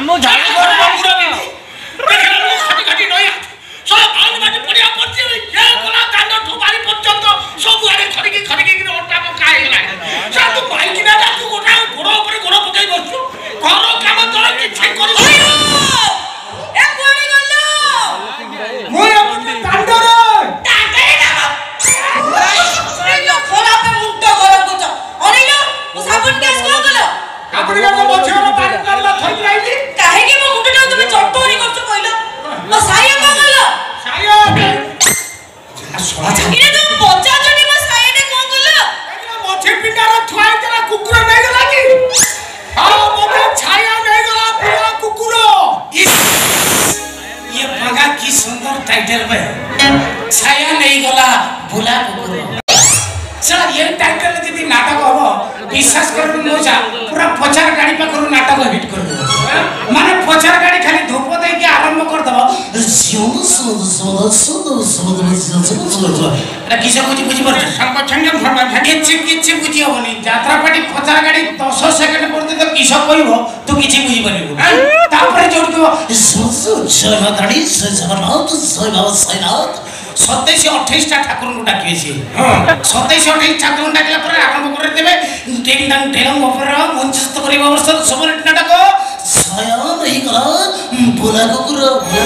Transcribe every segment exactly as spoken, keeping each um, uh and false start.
हम झाड़ कर पूरा भी देखला लो खाटी खाटी नया सब आल बाटे पड़िया पड़ती ये कोला कांड ठो बारी पर्यंत सब आड़े खड़की खड़की कि ओटा को काय गेला सा तू बाइक ना तू गोटा गोड़ ऊपर गोड़ पकाई बसु घर काम तोर कि छे करू ए कोणी गल्लो मोय अपन कांड रे टाटे ना ए खोला पे मुंडो गरम कुछ अरे ना वो साबुन गैस को गलो आपण का बछर पानी करला थई राइली काहे के मो मुंडो तुमे चटोरी करछ कइलो मो साया को गलो साया सोला छा इने तुम बच्चा जनी मो साया ने को गलो एकरा मछे पिंडार थुआई तेरा कुकुर नै गला की हां मते छाया नै गला पूरा कुकुर ये पगा की सुंदर टाइटल बे छाया नै गला भूला कुकुर सर ये टाइटल जदी नाटक हो विश्वास कर मोजा पूरा पचार गाड़ी पे करू नाटक हिट कर दो माने पचार गाड़ी खाली धूप दे के आरंभ कर दो सुन सुन सुन सुन सुन सुन सुन एटा किसे बुझी बुझी पर संग छंगम फरबा भागे चिप की चिप बुझी होनी यात्रा पार्टी पचार गाड़ी दस सेकंड पड़ते तो किसे कहबो तू किछि बुझी बनिबो तापर जोड़ के सुन सुन जय दाड़ी जगन्नाथ जय बाबा साईनाथ सत्ताईस अट्ठाईस टा ठाकुर को डाकिए सी सत्ताईस अट्ठाईस ठाकुर को डाकला पर आरंभ कर देबे टिंग डंग टेलंग ऊपर मंचस्थ करिबा अवस्था सब नाटक छाया नहीं गला बोला कुकुर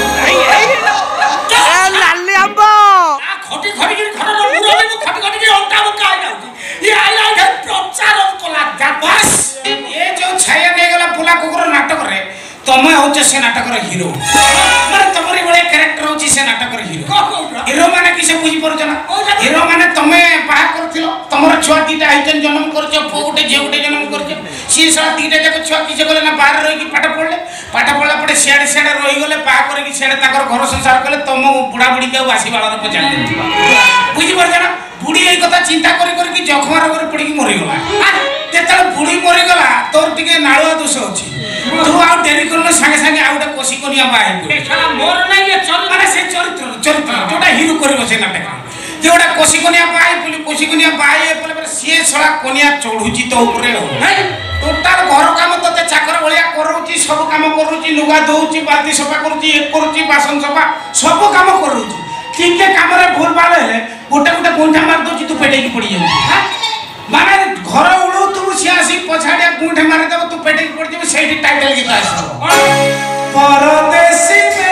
ए लाली अब्बा आ खटी खटी के घर रो मुरो में खटी खटी के ओटा में काय जाउची ये आइला के प्रचार कोला जा बस ये जो छाया नहीं गला बोला कुकुर नाटक रे तमे होचे से नाटक रे हीरो माने तमरी बळे कैरेक्टर होची से नाटक रे हीरो हीरो माने किसे बुझी परछ ना हीरो माने तमे बाहा करथिलो तमर छुआ दीटा आइटन जन्म करछ पो गुटे जे गुटे जन्म करछ सी सारा दीटा जक छुआ किसे गले ना बाहर रही की पाठ पढले पाठ पढला पडे सियाडे सियाडे रही गले बाहा करे की सियाडे ताकर घर संसार कले तम बुढ़ा बुढ़ी के वासी बाळर पचाल दे बुझी परछ ना बुढ़ी एई कथा चिंता करी करी की जखमा रोग रे पड़ी की मरि गला तेतल बुढ़ी मरि गला तोर टिके नाळुआ दोष अछि तू आ डेरी करनो संगे संगे आ उडा कोसी कोनिया बाई ए साला मोर नै ये चल माने से चरित्र चरित्र जोटा हीरो करबो से नाटक जे उडा कोसी कोनिया बाई पुली कोसी कोनिया बाई पले पले से साला कोनिया चढुची तो ऊपरे हो नै टोटल घर काम तते चाकर बलिया करूची सब काम करूची लुगा धोउची बाल्टी सफा करूची एक करूची बासन सफा सब काम करूची ठीक के काम रे भूल भाल हेले गोटे गोटे गुंठा मार दोची तू पेटे की पड़ी जाउची हां माने घर उळो तू सियासी पछाडिया गुंठा मार देबो तू पेटे की पड़ी जेबे सेठी टाइटल गीत आसो परदेसी में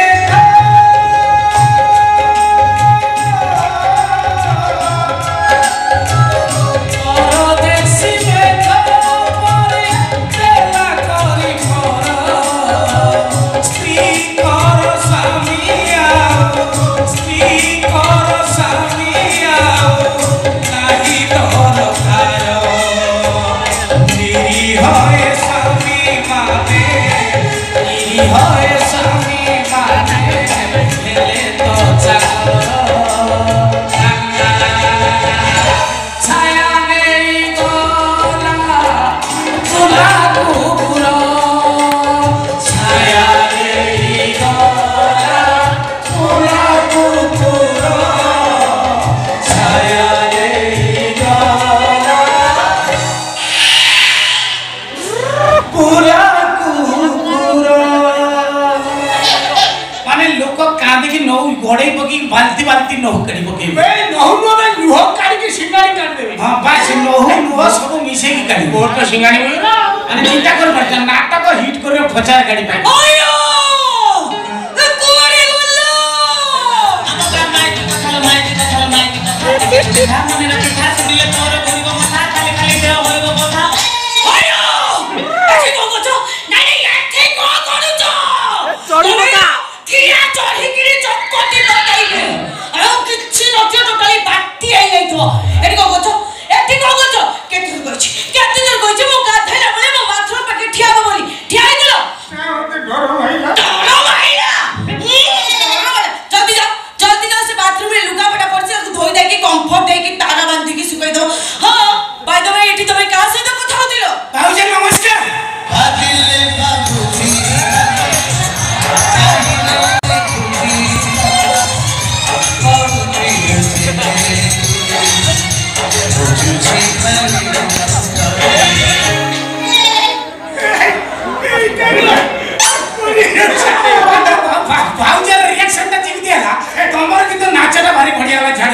घोड़े पकी बाल्टी बाल्टी नहु कड़ी पके बे नहु नो में लुह काड़ी के सिंगारी काट देबे हां बस नहु लुह सब मिसे की काड़ी बोर तो सिंगारी होई ना अरे चिंता कर मत नाटक हिट करे फचार गाड़ी पाई ओयो ए कोड़ी गुल्लो हम का माइक का खाल माइक का खाल माइक का खाल मने ना पिठा दिले तोर गरीब मथा खाली खाली देह होइबो मथा ओयो एठी को गछो नाइ नाइ एठी को करूछो चढ़ू का किया चढ़ी गिरी चक्कती तटाइबे अरे किछि नथियो टोटली बाटी आइ जाइतो एठी को गछो एठी को गछो केति गछि केति जर गछि मो गाधैला बले मो बाथरूम पाके ठिया बोली ठिया आइ गेलो से होते घर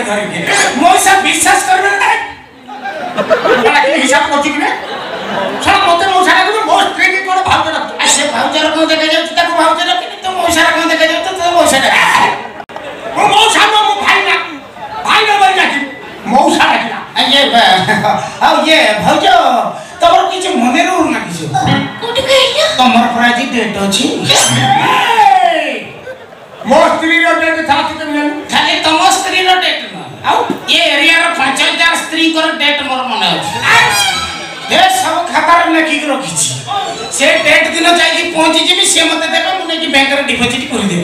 ଧରିକି ମଉସା ବିଶ୍ୱାସ କରିବେ ନା ହିସାବ କରୁଛି କି ଶୁଣ ମତେ ମଉସା ଡାକୁଛୁ ମୋ ସ୍ତ୍ରୀ କି କଣ ଭାଉଜ ଡାକୁଛୁ ସେ ଭାଉଜର କଣ ଦେଖାଯାଉଛି ତାକୁ ଭାଉଜ ଡାକିନି ତ ମଉସାର କଣ ଦେଖାଯାଉଛି ତ ମଉସା ଡାକି ମୋ ମଉସା ମୋ ଭାଇ ନା ଭାଇ ନା ଭାଇ ଡାକି ମଉସା ଡାକିଲା ଇଏ ଆଉ ଇଏ ଭାଉଜ ତମର କିଛି ମନେ ରହୁ ନା କିଛି କୋଉଠି କହିଲ ତମର ପରା ଆଜି ଡେଟ୍ ଅଛି ମୋ ସ୍ତ୍ରୀର ଡେଟ୍ ଥାଉ ଖାଲି ତମ ସ୍ତ୍ରୀର ଡେଟ୍ ନୁହଁ ଆଉ ଏ ଏରିଆର ପାଞ୍ଚ ହଜାର ସ୍ତ୍ରୀଙ୍କର ଡେଟ୍ ମୋର ମନେ ଅଛି ଏ ସବୁ ଖାତାରେ ଲେଖିକି ରଖିଛି ସେ ଡେଟ୍ ଦିନ ଯାଇକି ପହଞ୍ଚିଯିବି ସେ ମତେ ଦେବେ ମୁଁ ନେଇକି ବ୍ୟାଙ୍କରେ ଡିପୋଜିଟ୍ କରିଦେବି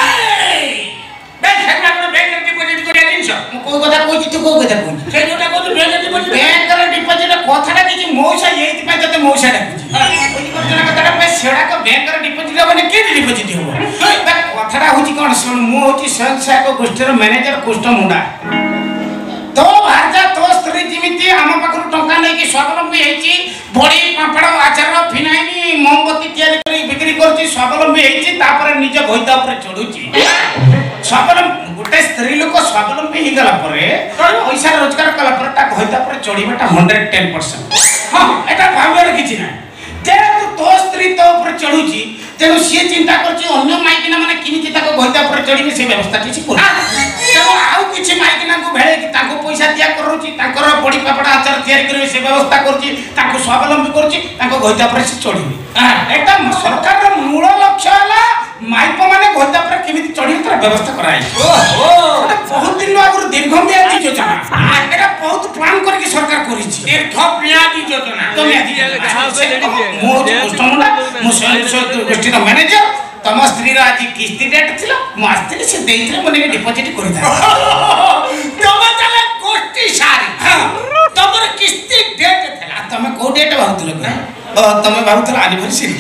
କୋଉ କଥା କହୁଛି ତୁ କୋଉ କଥା କହୁଛୁ ସେ ଯୋଉଟା କହୁଛୁ ବ୍ୟାଙ୍କରେ ଡିପୋଜିଟ୍ ବ୍ୟାଙ୍କରେ ଡିପୋଜିଟ୍ କଥାଟା କିଛି ମଉସା ଏଇଥିପାଇଁ ତତେ ମଉସା ଡାକୁଛି କଥାଟା ସେଗୁଡାକ ବ୍ୟାଙ୍କରେ ଡିପୋଜିଟ୍ ହବନି କେମିତି ଡିପୋଜିଟ୍ ହବ କଥାଟା ହଉଛି କଣ ଶୁଣ ମୁଁ ହଉଛି ସ୍ୱୟଂ ସହାୟକ ଗୋଷ୍ଠୀର ମ୍ୟାନେଜର କୁଷ୍ଠ ମୁଣ୍ଡା ତୋ ଭାର୍ଯ୍ୟା ତୋ ସ୍ତ୍ରୀ ଯେମିତି ଆମ ପାଖରୁ ଟଙ୍କା ନେଇକି ସ୍ୱାବଲମ୍ବୀ ହେଇଛି ବଡି ପାମ୍ପଡ଼ ଆଚାର ଫିନାଇଲ ମୋମବତୀ ତିଆରି କରି ବିକ୍ରି କରୁଛି ସ୍ୱାବଲମ୍ବୀ ହେଇଛି ତାପରେ ନିଜ ଘଇତା ଉପରେ ଚଢୁଛି ସ୍ୱାବଲମ୍ବୀ ଗୋଟେ ସ୍ତ୍ରୀ ଲୋକ ସ୍ୱାବଲମ୍ବୀ ହେଇଗଲା ପରେ ପଇସା ରୋଜଗାର କଲା ପରେ ତା ଘଇତା ଉପରେ ଚଢିବାଟା ହଣ୍ଡ୍ରେଡ ଟେନ୍ ପରସେଣ୍ଟ ହଁ ଏଟା ଭାବିବାର କିଛି ନାହିଁ ଯେହେତୁ ତୋ ସ୍ତ୍ରୀ ତୋ ଉପରେ ଚଢୁଛି ତେଣୁ ସିଏ ଚିନ୍ତା କରୁଛି ଅନ୍ୟ ମାଇକିନା ମାନେ କେମିତି ତାଙ୍କ ଘଇତା ଉପରେ ଚଢିବେ ସେ ବ୍ୟବସ୍ଥା କିଛି କରୁଛି ତେଣୁ ଆଉ କିଛି ମାଇକିନାଙ୍କୁ ଭେଳେଇକି ତାଙ୍କୁ ପଇସା ଦିଆ କରୁଛି ତାଙ୍କର ବଡି ପାପଡା ଆଚାର ତିଆରି କରିବେ ସେ ବ୍ୟବସ୍ଥା କରୁଛି ତାଙ୍କୁ ସ୍ୱାବଲମ୍ବୀ କରୁଛି ତାଙ୍କ ଘଇତା ଉପରେ ସେ ଚଢିବେ ଏଟା ସରକାରର ମୂଳ ଲକ୍ଷ୍ୟ ହେଲା ମାଇପ ମାନେ ଘଇତା ଉପରେ କେମିତି ଚଢିବେ ତାର ବ୍ୟବସ୍ଥା କରାଯାଇଛି ବହୁତ ଦିନ ଆଗରୁ ଦୀର୍ଘମିଆଦୀ ଯୋଜନା ଏଟା ବହୁତ ପ୍ଲାନ୍ କରିକି ସରକାର କରିଛି ଦୀର୍ଘମିଆଦୀ ଯୋଜନା ମୁଁ ହଉଛି କୃଷ୍ଣମୁଣ୍ଡା ମୁଁ ସ୍ୱୟଂ ଗୋଷ୍ଠୀର ମ୍ୟାନେଜର ତମ ସ୍ତ୍ରୀର ଆଜି କିସ୍ତି ଡେଟ୍ ଥିଲା ମୁଁ ଆସିଥିଲି ସେ ଦେଇଥିଲେ ମୁଁ ନେଇକି ଡିପୋଜିଟ୍ କରିଥାଏ ତମେ ତାହେଲେ ଗୋଷ୍ଠୀ ସାରି ତମର କିସ୍ତି ଡେଟ୍ ଥିଲା ତମେ କୋଉ ଡେଟ୍ ଭାବୁଥିଲ ତମେ ଭାବୁଥିଲ ଆନିଭର୍ସରୀ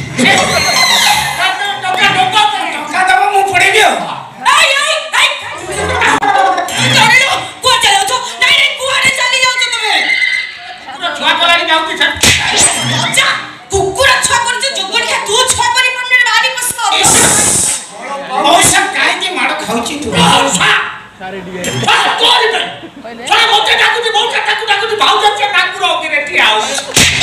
ଟଙ୍କା ଦବ ମୁଁ ପଡେଇବି ଆଉ ଛୁଆ କଲାଣି ଯାଉଛି କୁକୁର ଛୁଆ କରୁଛି ଯୋଗଣି ତୁ ଛୁଆ କରି ମନରେ ଭାରି ପସନ୍ଦ ମଉସା କାହିଁକି ମାଡ଼ ଖାଉଛି ତୁ ମଉସା କରିବେ ଛୁଆ ମୋତେ ଡାକୁଛି ମଉସା ତାକୁ ଡାକୁଛି ଭାଉଜ ସେ ନାକୁର ଅଗିରେ ଠିଆ ହଉଛି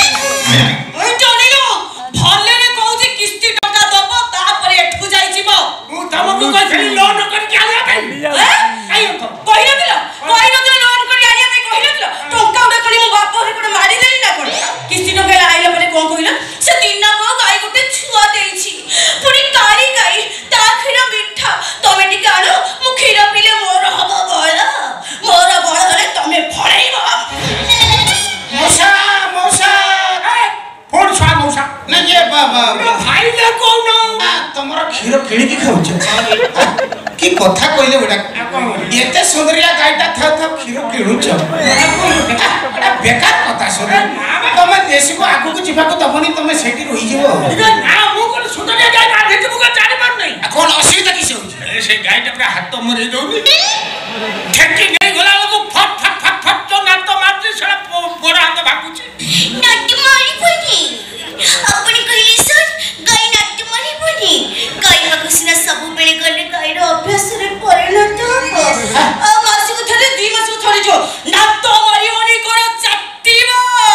ଜଣିଲ ଭଲରେ କହୁଛି କିସ୍ତି ଟଙ୍କା ଦବ ତାପରେ ଏଠୁ ଯାଇ ଯିବ ମୁଁ ତମକୁ କହିଥିଲି ଲୋନ୍ କରିକି ଆଣିବା ପାଇଁ କହିନଥିଲ କହିନଥିଲ ଲୋନ୍ କରି ଆଣିବା ପାଇଁ କହିନଥିଲ ଟଙ୍କା ଉଡ଼ା କରି ମୋ ବାପ ଘରେ କୋଣ ମାରିଦେଲି ନା କଣ କିସ୍ତି ଟଙ୍କା ଆଇଲା ପରେ କଣ କହିଲ ସେ ଦିନ କଣ ଗାଈ ଗୋଟେ ଛୁଆ ଦେଇଛି ପୁଣି କାଳି ଗାଈ ତା କ୍ଷୀର ମିଠା ତମେ ଟିକେ ଆଣ ମୁଁ କ୍ଷୀର ପିଇଲେ ମୋର ହବ ବଳ ମୋର ବଳ ହେଲେ ତମେ ଫଳେଇବ ମଉସା ମଉସା ଫୋନ ଛୁଆ ମଉସା ନା ଇଏ ଭାଇ ନା କହୁନ ତମର କ୍ଷୀର କିଣିକି ଖାଉଛ କି କଥା କହିଲେ ଗୋଟା ଏତେ ସୁନ୍ଦରିଆ ଗାଈଟା ଥାଉ ଥାଉ କ୍ଷୀର କିଣୁଛ ବେକାର କଥା ଶୁଣ ତମେ ଦେଶକୁ ଆଗକୁ ଯିବାକୁ ଦବନି ତମେ ସେଠି ରହିଯିବ ମୁଁ କଣ ସୁନ୍ଦରିଆ ଗାଈ ବାନ୍ଧିଛି ମୁଁ ଜାଣିପାରୁ ନାହିଁ କଣ ଅସୁବିଧା କିଛି ହଉଛି ସେ ଗାଈଟା ପୁରା ହାତ ମରେଇ ଦଉନି ଠେକି ନେଇ ଗଲା ବେଳକୁ ଫଟ୍ ଫଟ୍ ଫଟ୍ ଫଟ୍ ଯୋଉ ନାତ ମାରୁଛି ସେଟା ବଡ ହାତ ଭାବୁଛି ନାଟ ମାରିବନି ଆପଣ କହିଲେ ସାର୍ ଗାଈ ନାଟ ମାରିବନି ଗାଈ ପାଖକୁ ସିନା ସବୁବେଳେ ଗଲେ ଗାଈର ଅଭ୍ୟାସରେ ପରିଣତ ହବ ଆଉ ମାସକୁ ଥରେ ଦୁଇ ମାସକୁ ଥରେ ଯୋ ନାଟ ମାରିବନି କଣ ଚାଟିବ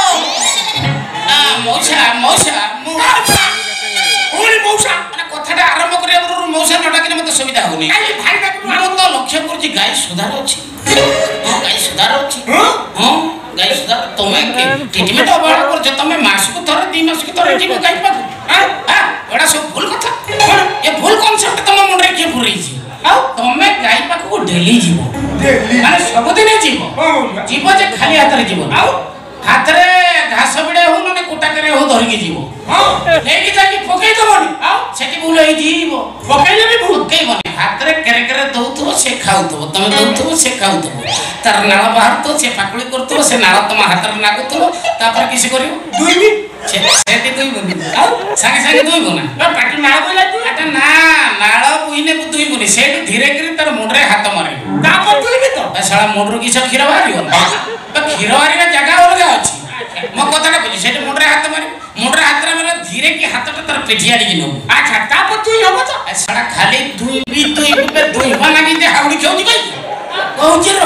ମଉସା ମଉସା ପୁଣି ମଉସା କଥାଟା ଆରମ୍ଭ କରିବା ପୂର୍ବରୁ ମଉସା ନ ଡାକିଲେ ମତେ ସୁବିଧା ହଉନି ଭାଇ ମୁଁ ତ ଲକ୍ଷ୍ୟ କରୁଛି ଗାଈ ସୁଧାର ଅଛି ହଁ ଗାଈ ସୁଧାର ଅଛି ହଁ ଗାଈ ସୁଧାର ତମେ ଟ୍ରିଟମେଣ୍ଟ ଅବହେଳା କରୁଛ ତମେ ମାସକୁ ଥରେ ଦି ମାସକୁ ଥରେ ଯିବ ଗାଈ ପାଖକୁ ଏଟା ସବୁ ଭୁଲ କଥା ଏ ଭୁଲ କନସେପ୍ଟ ତମ ମୁଣ୍ଡରେ କିଏ ପୁରେଇଛି ଆଉ ତମେ ଗାଈ ପାଖକୁ ଡେଲି ଯିବ ମାନେ ସବୁଦିନେ ଯିବ ଯିବ ଯେ ଖାଲି ହାତରେ ଯିବ ଆଉ ହାତରେ ଘାସ ବିଡେ ହଉ ନହେଲେ କୁଟାକରେ ହଉ ଧରିକି ଯିବ ନେଇକି ଯାଇକି ପକେଇ ଦବନି ଆଉ ସେଠି ଭୁଲ ହେଇଯିବ ପକେଇଲେ ବି ଭୁଲ ପକେଇବନି ହାତରେ କେରେ କେରେ ଦଉଥିବ ସେ ଖାଉଥିବ ତମେ ଦଉଥିବ ସେ ଖାଉଥିବ ତାର ନାଳ ବାହାରୁଥିବ ସେ ପାକୁଳି କରୁଥିବ ସେ ନାଳ ତମ ହାତରେ ଲାଗୁଥିବ ତାପରେ କିଛି କରିବ ଦୁଇବି ସେଠି ଦୁଇବନି ଆଉ ସାଙ୍ଗେ ସାଙ୍ଗେ ଦୁଇବ ନା ପାଟି ନାଳ ବୋଇଲା ନା ନାଳ ବୋହିଲେ ଦୁଇବନି ସେଇଠୁ ଧୀରେ ଧୀରେ ତାର ମୁଣ୍ଡରେ ହାତ ମାରିବ ତାପରେ ଦୁଇବି ତ ସାରା ମୁଣ୍ଡରୁ କିଛି କ୍ଷୀର ବାହାରିବ ନା କ୍ଷୀର ବାହାରିବା ଜାଗା ଅଲଗା ଅଛି ମୋ କଥାଟା ବୁଝି ସେଠି ମୁଣ୍ଡରେ ହାତ ମାରିବ ମୁଣ୍ଡରେ ହାତରେ ମାରିବ ଧୀରେ କି ହାତଟା ତାର ପିଠି ଆଡ଼ିକି ନେବ ଆଚ୍ଛା ତାପରେ ଦୁଇ ହବ ତ ସାରା ଖାଲି ଦୁଇ ବି ଦୁଇ ଦୁଇ ଲାଗି ହାଉଡ଼ି ଖେଳୁଛି କହୁଛି ର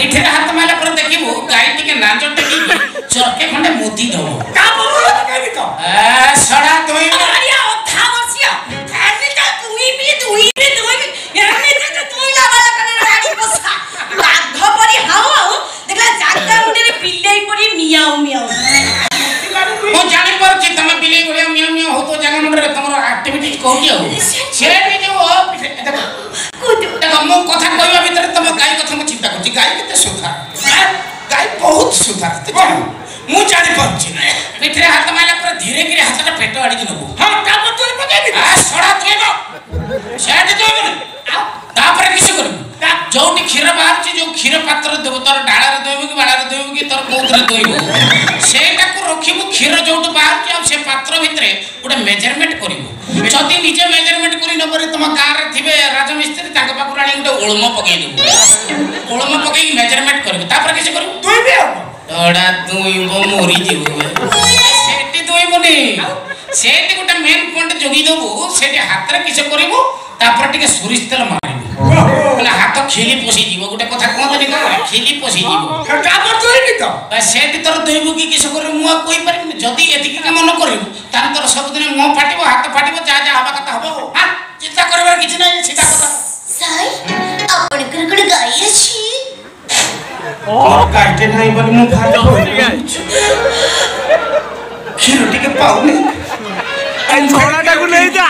ପିଠିରେ ହାତ ମାରିଲା ପରେ ଦେଖିବୁ ଗାଈ ଟିକେ ନାଞ୍ଜ ଟେକିକି ଚରକେ ଖଣ୍ଡେ ମୁଦି ଦବ କା ବୋଲ କାଇ ତ ଏ ସଡା ଦୁଇ ଆରିଆ ଅଧା ବସିଆ ଖାଲି ତା ତୁଇ ବି ତୁଇ ବି ତୁଇ ବି ଏମିତି ତ ତୁଇ ଲା ବାଲା କନେ ଗାଡି ବସା ଲାଘ ପରି ହାଉ ହାଉ ଦେଖା ଜାଗା ମୁଣ୍ଡରେ ବିଲେଇ ପରି ମିଆଉ ମିଆଉ ମୁଁ ଜାଣି ପାରୁଛି ତମେ ବିଲେଇ ଭଳିଆ ମିଆ ମିଆ ହଉतो ଜାଗା ମୁଣ୍ଡରେ ତମର ଆକ୍ଟିଭିଟି କୋଉଠି ଆଉ ସେଠି ଯୋଉ ଦେଖ ଦେଖ ମୁଁ କଥା କହିବା ଭିତରେ ତମ ଗାଈ କଥା ମୁଁ ଚିନ୍ତା କରୁଛି ଗାଈ କେତେ ସୁଧାର ଗାଈ ବହୁତ ସୁଧାର ମୁଁ ଜାଣିପାରୁଛି ପିଠିରେ ହାତ ମାରିଲା ପରେ ଧୀରେ ଧୀରେ ହାତଟା ପେଟ ଆଡ଼ିକି ନେବୁ ହଁ ତାପରେ ତୁଇ ପକେଇବି ସଡ଼ା ତୁଇବ ସେଠି ତୁଇବନି ତାପରେ କିଛି କରିବୁ ଯୋଉଠି କ୍ଷୀର ବାହାରୁଛି ଯୋଉ କ୍ଷୀର ପାତ୍ର ଦେବୁ ତୋର ଡାଳରେ ଦୋଇବୁ କି ବାଡ଼ାରେ ଦୋଇବୁ କି ତୋର କୋଉଥିରେ ଦୋଇବୁ ସେଇଟାକୁ ରଖିବୁ କ୍ଷୀର ଯୋଉଠୁ ବାହାରୁଛି ଆଉ ସେ ପାତ୍ର ଭିତରେ ଗୋଟେ ମେଜରମେଣ୍ଟ କରିବୁ ଯଦି ନିଜେ ମେଜରମେଣ୍ଟ କରି ନବରେ ତମ ଗାଁରେ ଥିବେ ରାଜମିସ୍ତ୍ରୀ ତାଙ୍କ ପାଖରୁ ଆଣି ଗୋଟେ ଓଳମ ପକେଇ ଦେବୁ ଓଳମ ପକେଇକି ମେଜରମେଣ୍ଟ କରିବୁ ତାପରେ କିଛି କରିବୁ ଦୁଇବି ଆଉ ତଡ଼ା ଦୁଇବ ମରିଯିବୁ ସେଠି ଦୁଇବୁନି ସେଠି ଗୋଟେ ମେନ୍ ପଏଣ୍ଟ ଯୋଗି ଦେବୁ ସେଠି ହାତରେ କିଛି କରିବୁ ତାପରେ ଟିକେ ସୋରିଷ ତେଲ ମାରିବୁ ମାନେ ହାତ ଖିଲି ପଶିଯିବ ଗୋଟେ କଥା କୁହନ୍ତନି କଣ ଖିଲି ପଶିଯିବ ତାପରେ ଦୁଇବି ତ ସେଠି ତୋର ଦୁଇବୁ କି କିସ କରିବୁ ମୁଁ ଆଉ କହିପାରିବିନି ଯଦି ଏତିକି କାମ ନ କରିବୁ ତାହେଲେ ତୋର ସବୁଦିନ ମୁହଁ ଫାଟିବ ହାତ ଫାଟିବ ଯାହା ଯାହା ହବା କଥା ହବ ହଁ ଚିନ୍ତା କରିବାର କିଛି ନାହିଁ ସିଧା କଥା ସାଇ ଆପଣଙ୍କର ଗୋଟେ ଗାଈ ଅଛି ଗାଈଟେ ନାହିଁ ବୋଲି ମୁଁ ଭାରି କ୍ଷୀର ଟିକେ ପାଉନି ଛଣାଟାକୁ ନେଇ ଯା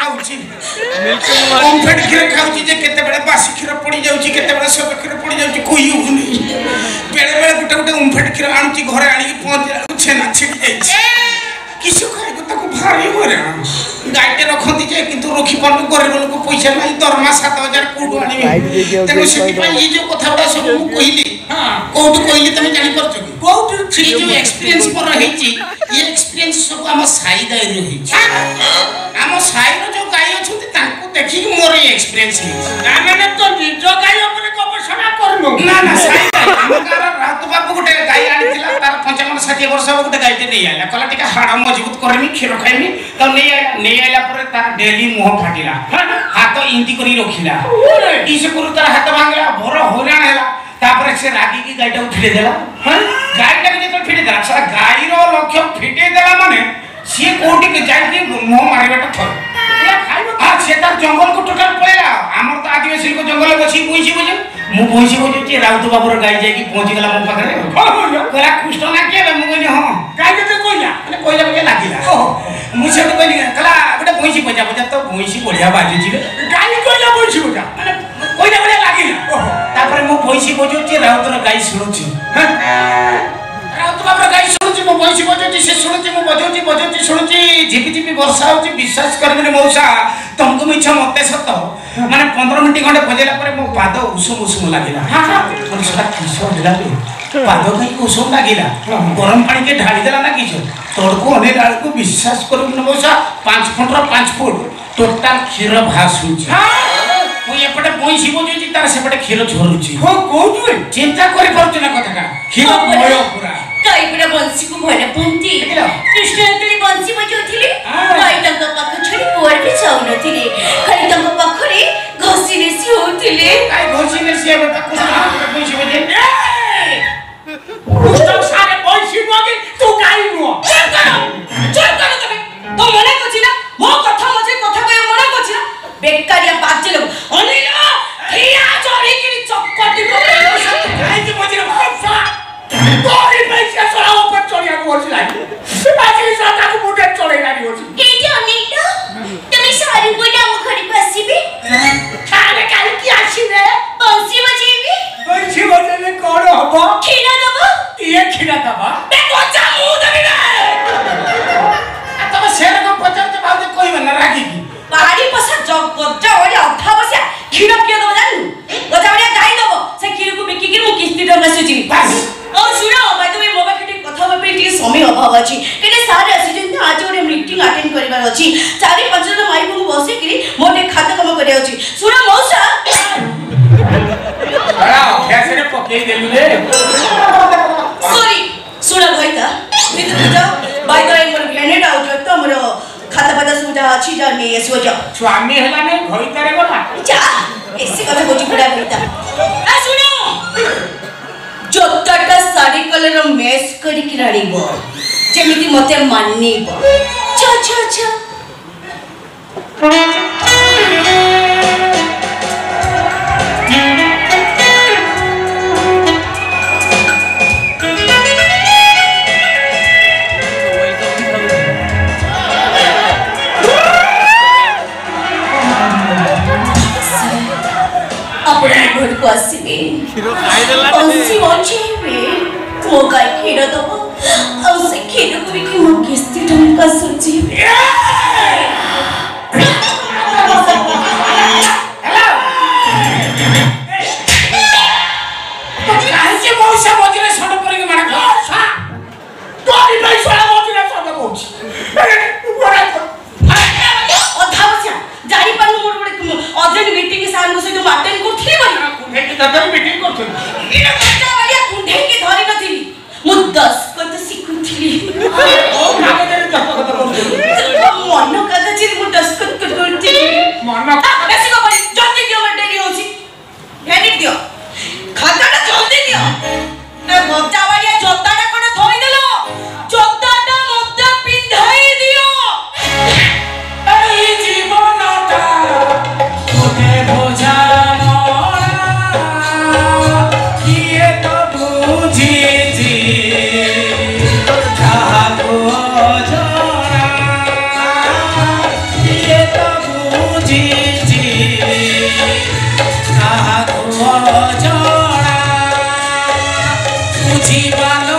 ଓମଫେଡ କ୍ଷୀର ଖାଉଛି ଯେ କେତେବେଳେ ବାସି କ୍ଷୀର ପଡି ଯାଉଛି କେତେବେଳେ ସଜ କ୍ଷୀର ପଡି ଯାଉଛି କହି ହଉନି ବେଳେ ବେଳେ ଗୋଟେ ଗୋଟେ ଓମଫେଡ କ୍ଷୀର ଆଣୁଛି ଘରେ ଆଣିକି ପହଞ୍ଚିଲା ବେଳକୁ ଛେନା ଛିଡି ଯାଇଛି କିସ ଖାଇବୁ ତାକୁ ଭାରି ହଇରାଣ ଗାଈଟେ ରଖନ୍ତି ଯେ କିନ୍ତୁ ରଖିପାରୁନି ଗରିବ ଲୋକ ପଇସା ନାହିଁ ଦରମା ସାତ ହଜାର କୋଉଠୁ ଆଣିବେ ତେଣୁ ସେଥିପାଇଁ ଏ ଯୋଉ କଥା ଗୁଡା ସବୁ ମୁଁ କହିଲି କୋଉଠୁ କହିଲି ତମେ ଜାଣିପାରୁଛ କି କୋଉଠୁ ସେ ଯୋଉ ଏକ୍ସପିରିଏନ୍ସ ମୋର ହେଇଛି ଏ ଏକ୍ସପିରିଏନ୍ସ ସବୁ ଆମ ସାଇ ଗାଈରୁ ହେଇଛି ଆମ ସାଇର ଯୋଉ ଗାଈ ଅଛନ୍ତି ତାଙ୍କୁ ଦେଖିକି ମୋର ଏ ଏକ୍ସପିରିଏନ୍ସ ହେଇଛି ନା ନା ତ ନିଜ ଗାଈ ଉପରେ ଗବେଷଣା କରୁନୁ ନା ନା ସାଇ ଗାଈ ଆମ ଗାଁର ରାଉତ ବାବୁ ଗୋଟେ ଗାଈ ଆଣିଥିଲା ତାର ପଞ୍ଚାବନ ଷାଠିଏ ବର୍ଷ ହବ ଗୋଟେ ଗାଈଟେ ନେଇ ଆଇଲା କହିଲା ଟିକେ ହାଡ଼ ମଜବୁତ କରିମି କ୍ଷୀର ଖାଇମି ତ ନେଇ ଆଇଲା ନେଇ ଆଇଲା ପରେ ତାର ଡେଲି ମୁହଁ ଫାଟିଲା ହାତ ଇନ୍ତି କରି ରଖିଲା କିସ କରୁ ତାର ହାତ ଭାଙ୍ଗିଲା ବଡ ହଇରାଣ ହେଲା ତାପରେ ସେ ରାଗିକି ଗାଈଟାକୁ ଫିଟେଇ ଦେଲା ଗାଈଟାକୁ ଯେତେବେଳେ ଫିଟେଇ ଦେଲା ସେଟା ଗାଈର ଲକ୍ଷ୍ୟ ଫିଟେଇ ଦେଲା ମାନେ ସିଏ କୋଉଠିକି ଯାଇକି ମୁହଁ ମାରିବାଟା ଥରେ আর সে তার জঙ্গলକୁ টোটাল পড়েলা আমার তো আদিবাসী লোক জঙ্গলে বসি বইছি বুঝে মু বইছি বইছি রাউত বাবুর গাই যাইকি পৌঁছি গলা মো পাখরে কলা কৃষ্ণ না কে মু কইলি হ্যাঁ গাই কে কইলা মানে কইলা বলে লাগিলা মু সেটা কইলি কলা গোটে বইছি বজা বজা তো বইছি বড়িয়া বাজুছি গাই কইলা বইছি বজা মানে কইলা বলে লাগিলা তারপরে মু বইছি বজুছি রাউতর গাই শুনুছি রাউত বাবুর গাই শুনুছি মু বইছি বজুছি সে শুনুছি মু বজুছি বজুছি শুনুছি ঝিপি ঝিপি বর্ষা হচ্ছে বিশ্বাস করবেন মৌসা तुमको मिछ मते सत माने पंद्रह मिनिट घंटे बजेला परे मो पाद उषुम उषुम लागिला हां हां मन सदा किसो दिला बे पाद कई उषुम लागिला गरम पानी के ढाली देला ना किछो तोड़को अने डाल को विश्वास करू न मौसा पाँच फुट रो पाँच फुट टोटल क्षीर भासुची हां मु एपटे बोइसी बोजुची तार सेपटे क्षीर झोरुची हो कोजु चिंता करि परछ ना कथा का क्षीर मय पूरा गाई पुरा बंसी को भले पंती कृष्ण अंतली बंसी बजौथिले गाई तंग पाख छड़ी कोर भी जाउनथिले खाली तंग पाखरे घसी नेसी होथिले गाई घसी नेसी अब तक कुछ बोइसी बजे कुछ सारे बंसी नगे तू गाई नो चल करो चल करो तमे तो मने कोछि ना मो कथा मजे कथा कय मने कोछि ना बेकारिया बाजे लोग अनिला ठिया चोरी की चक्कटी को गाई के मजे फा कोई पैसा सोरा ऊपर चढ़िया को होछि लाई बाकी साता को मुंडे चढ़े लागी होछि केटी अनिता तुम सारी कोई हम घरी को आसीबे खाले काई की आसीबे बंसी बजेबे बंसी बजेले कोन हबो खीरा दबो ये खीरा दबा बे कोचा मुंह दबी रे आ तब शेर को पचर के भाव कोई बना रागी की बाड़ी पसा जब गजा ओले अठा बसिया खीरा के दबो जानू गजा ओले गाई दबो से खीर को बिकी के मु किस्ती दम नसुची बस ओ सुनो भाई तुम मोबाइल केटे कथा होबे टी समय अभाव अछि केटे सारे आसी जंत आज ओरे मीटिंग अटेंड करबार अछि चारि पांच जन माई को बसे कि मोटे खाते काम करे अछि सुनो मौसा बड़ा कैसे रे पके देलु रे सॉरी सुनो भाईता भीतर जाओ भाई तो मोर ग्रेनेड आउट तो मोर खाता पता सुविधा अछि जा ने एसो जा स्वामी हला ने घोइतारे गला जा एसी कथा कोची पुडा भीता आ सुनो कलर मेस करिक राणीबो जेमिति मते मानिबो छ छ छ घर को आसीबे पंसी बचेबे मो गाय खीर दबो आ से खीर को भी मो किस्ती टंका सजीबे तो काहे के मौसा बजरे सड परे के मारा खा तोरी नहीं सड बजरे सड बोछ अधा बचा जाई पानु मोर बडे अर्जेंट मीटिंग के साथ मुसे तो अटेंड करथि बनी कुंडे के दादा मीटिंग करथि इना बच्चा वालिया कुंडे के धरि नथिली मु दस कत सिखुथली ओ कागज रे दस कत करथि मन कदा छि मु दस कत करथि मन बेसी को बड़ी जल्दी दियो मत देरी होछि हेनी दियो खाताटा जल्दी दियो ना बच्चा वालिया जोताटा कोन थोई देलो जोताटा मत पिंधाई दियो এই জীবনটা তোকে বোঝানো কিয়ে তো বুঝিছি কাহাকো জনা কিয়ে তো বুঝিছি কাহাকো জনা বুঝিবালো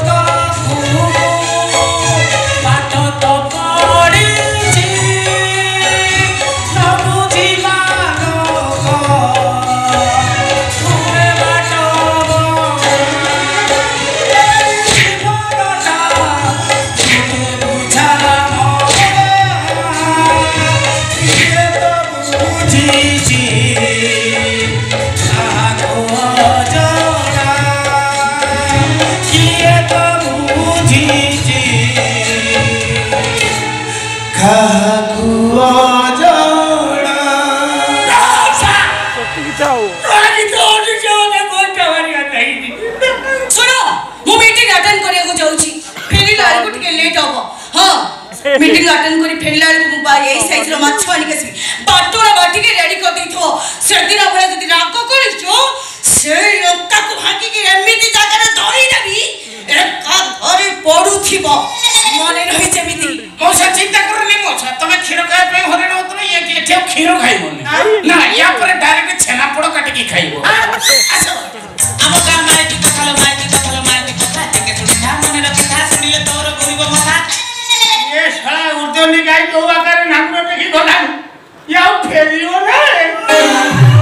मीटिंग अटेंड करी फेरला को बा एई साइज रो माछ आनी केसी बाटोरा बाटी के रेडी कर देथो से दिन अपने जदी राग करिछो से लंका को भागी के एमिति जागा रे धरी देबी ए का धरी पडुथिबो मने रही जेमिति मौसा चिंता करनी मौसा तमे खीर खाय पे होरे न तो ये के ठे खीर खाइबो ना या पर डायरेक्ट छेना पड़ो काट के खाइबो आसो हम का माइटी का खालो माइटी का खालो माइटी का खाते के तुम ना मने रखी था सुनिले तोर गरीब माथा ये साला उर्दू निकाय तो आकर नाम देखि गला या फेरियो ना